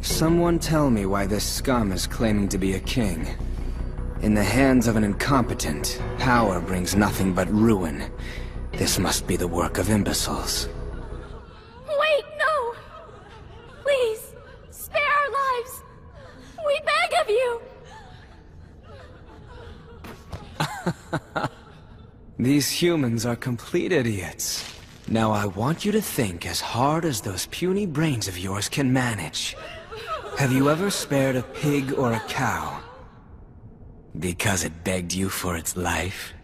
Someone tell me why this scum is claiming to be a king. In the hands of an incompetent, power brings nothing but ruin. This must be the work of imbeciles. Wait, no! Please, spare our lives! We beg of you! These humans are complete idiots. Now I want you to think as hard as those puny brains of yours can manage. Have you ever spared a pig or a cow? Because it begged you for its life?